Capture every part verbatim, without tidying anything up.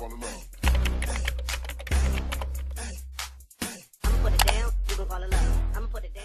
fall in love. I'ma put it down, you gon' fall in love. I'ma put it down.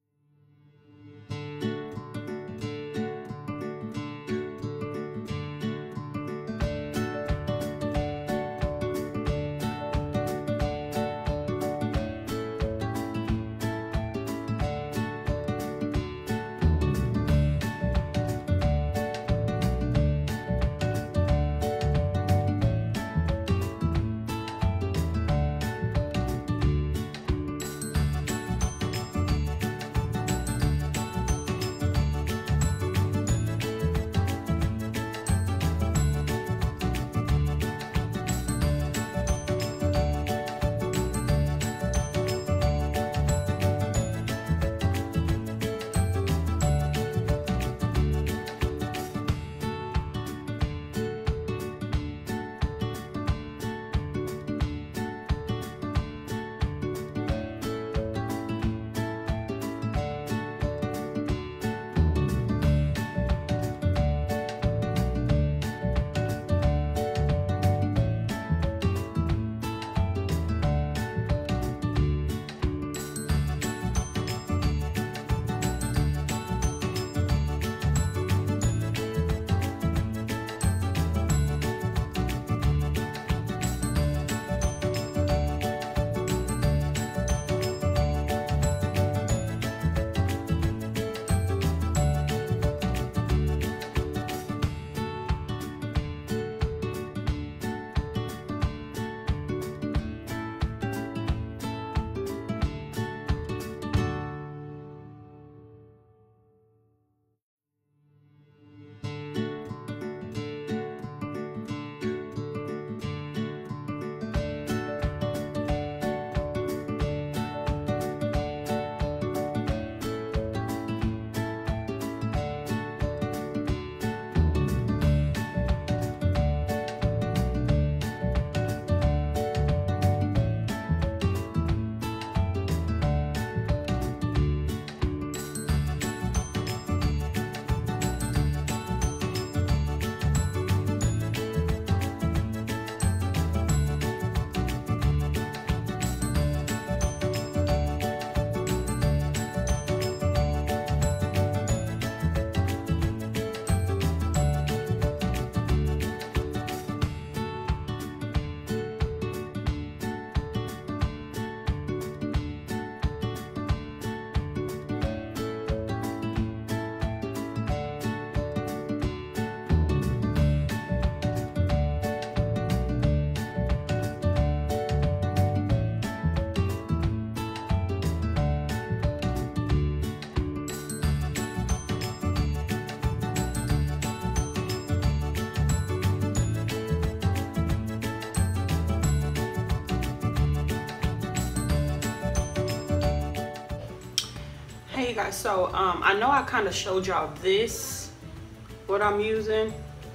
Hey guys, so um I know I kind of showed y'all this, what I'm using.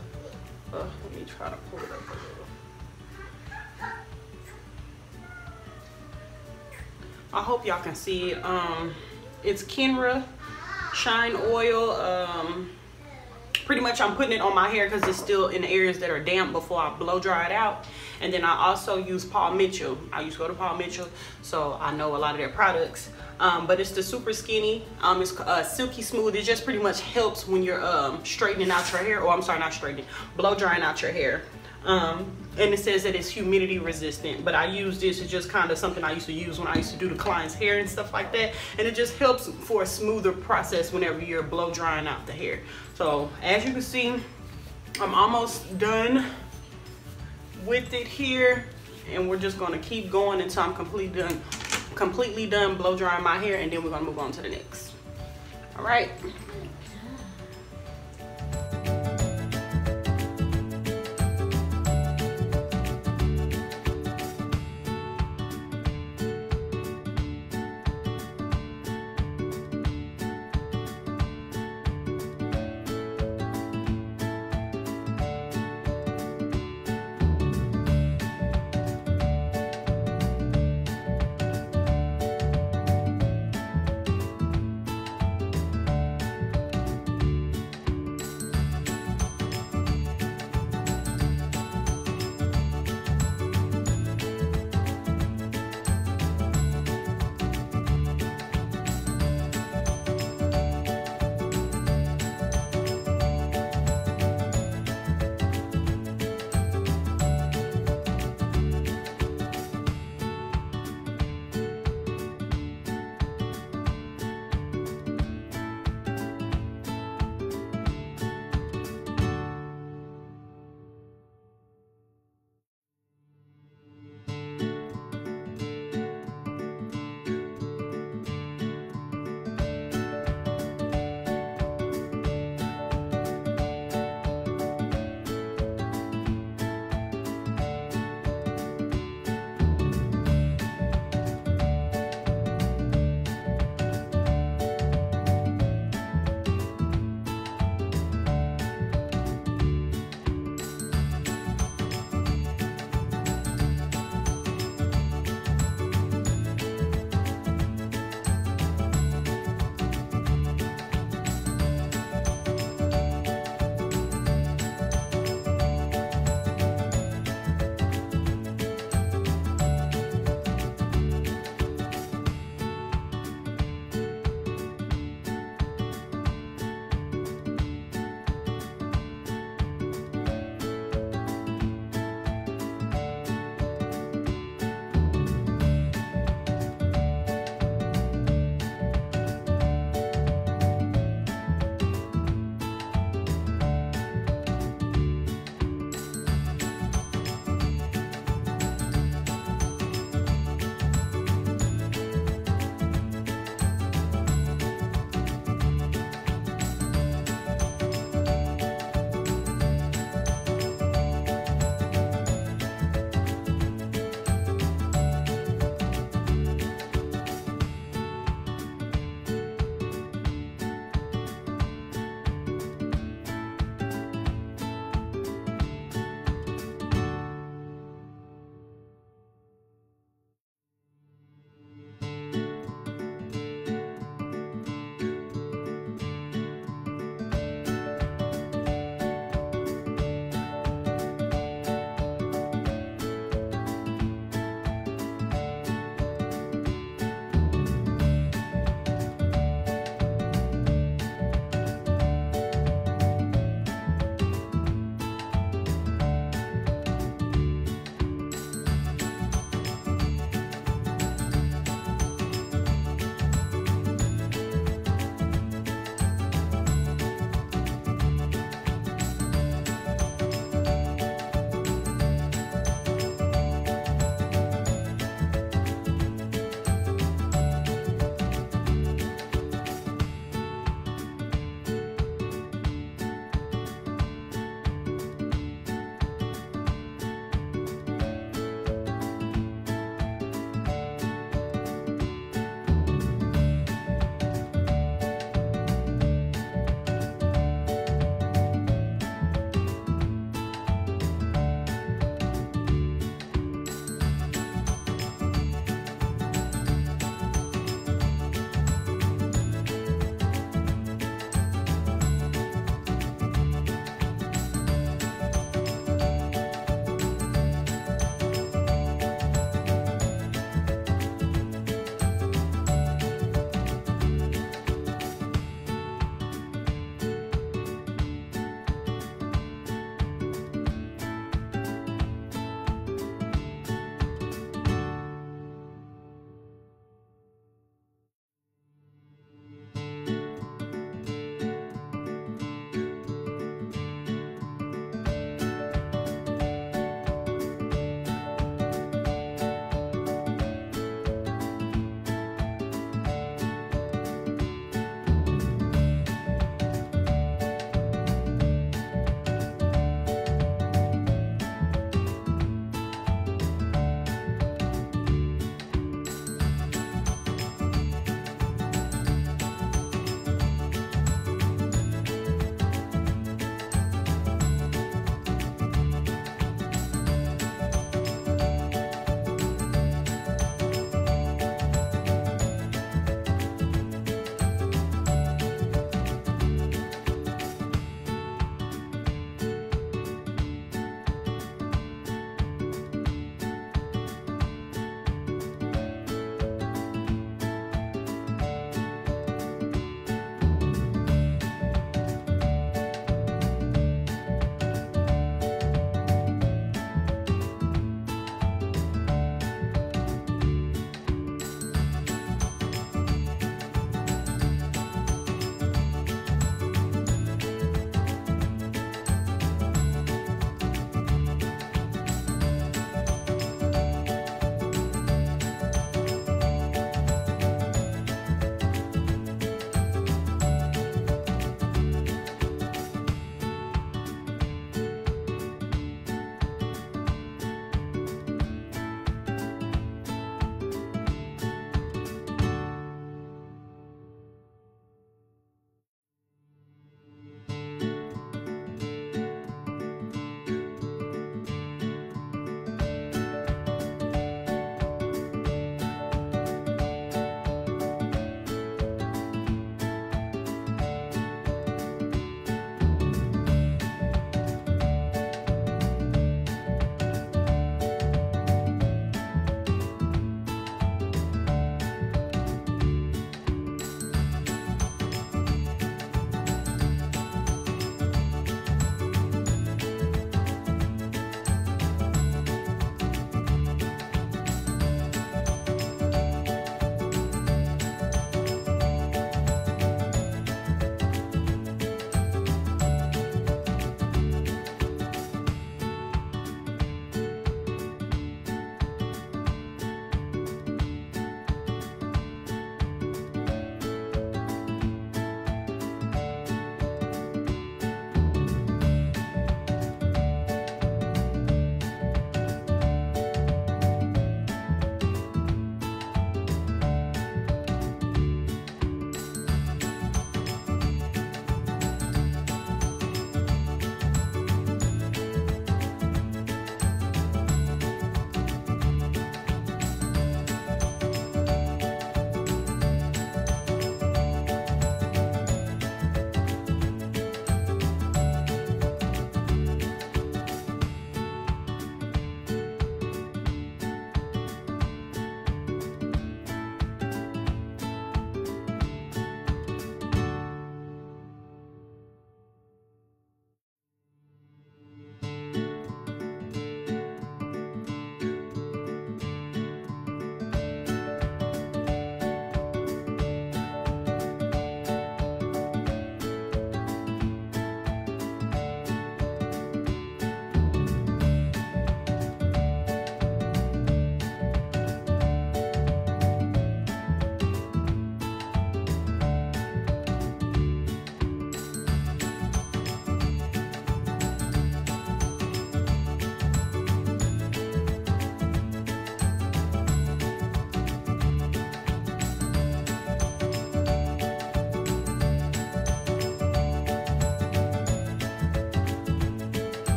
Uh, let me try to pull it up a little. I hope y'all can see it. Um it's Kenra Shine Oil. Um pretty much I'm putting it on my hair because it's still in the areas that are damp before I blow dry it out. And then I also use Paul Mitchell. I used to go to Paul Mitchell, so I know a lot of their products. Um, but it's the super skinny. Um, it's uh, silky smooth. It just pretty much helps when you're um, straightening out your hair. Or I'm sorry, not straightening, blow drying out your hair. Um, and it says that it's humidity resistant. But I use this. It's just kind of something I used to use when I used to do the client's hair and stuff like that. And it just helps for a smoother process whenever you're blow drying out the hair. So as you can see, I'm almost done with it here. And we're just gonna keep going until I'm completely done. completely done blow drying my hair, and then we're gonna move on to the next. All right,